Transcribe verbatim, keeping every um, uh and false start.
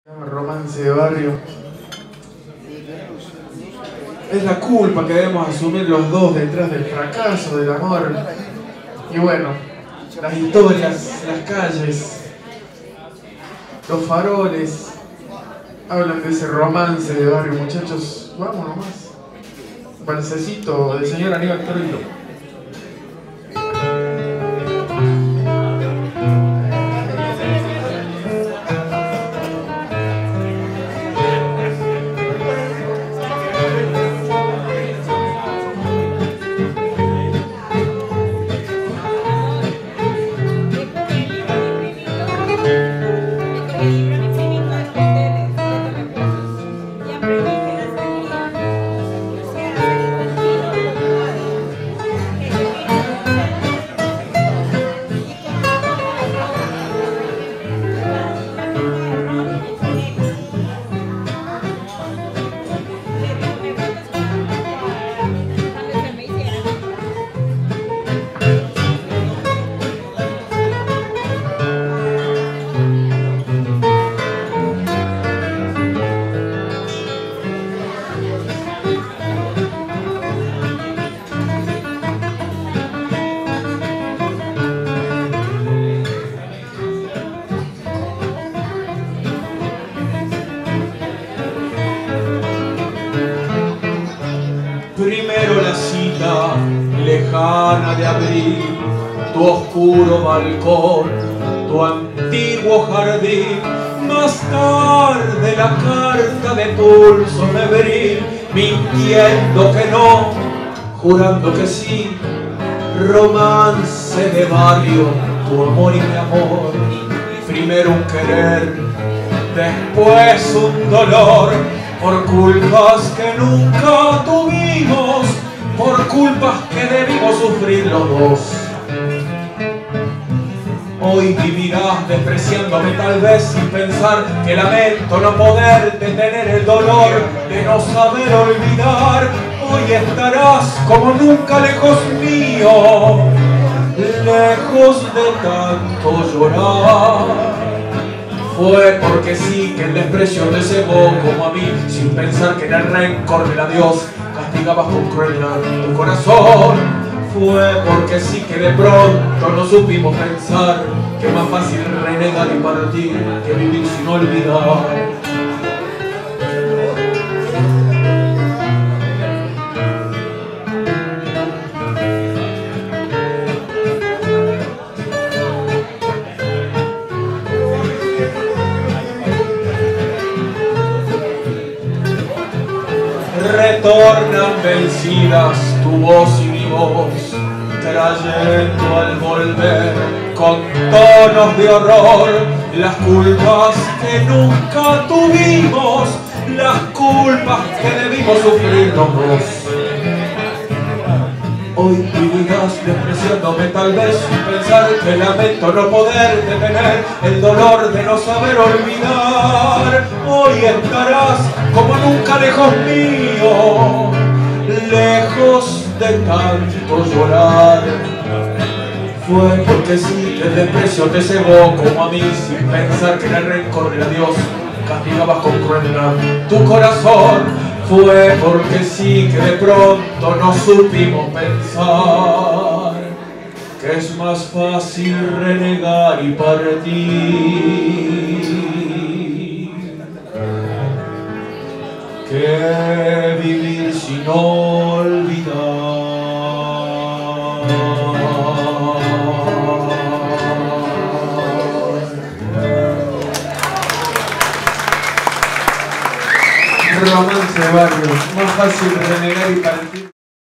Romance de barrio. Es la culpa que debemos asumir los dos detrás del fracaso, del amor. Y bueno, las historias, las calles, los faroles hablan de ese romance de barrio, muchachos. Vamos nomás. Balsecito del señor Aníbal Troilo. Primero la cita lejana de abril, tu oscuro balcón, tu antiguo jardín. Más tarde la carta de pulso febril, mintiendo que no, jurando que sí. Romance de barrio, tu amor y mi amor. Primero un querer, después un dolor. Por culpas que nunca tuvimos, por culpas que debimos sufrir los dos. Hoy vivirás despreciándome tal vez sin pensar que lamento no poder detener el dolor de no saber olvidar. Hoy estarás como nunca lejos mío, lejos de tanto llorar. Fue porque sí que el desprecio te cegó como a mí, sin pensar que en el rencor del adiós castigabas con crueldad tu corazón. Fue porque sí que de pronto no supimos pensar que es más fácil renegar y partir que vivir sin olvidar. Retornan vencidas tu voz y mi voz, trayendo al volver con tonos de horror las culpas que nunca tuvimos, las culpas que debimos sufrir los dos. Hoy vivirás despreciándome tal vez sin pensar que lamento no poder detener el dolor de no saber olvidar. Hoy estarás como nunca lejos mío, lejos de tanto llorar. Fue porque sí que el desprecio te cegó como a mí, sin pensar que en el rencor del adiós castigabas con crueldad tu corazón. Fue porque sí que de pronto no supimos pensar que es más fácil renegar y partir que vivir sin olvidar. Romance de barrio, más fácil renegar y partir.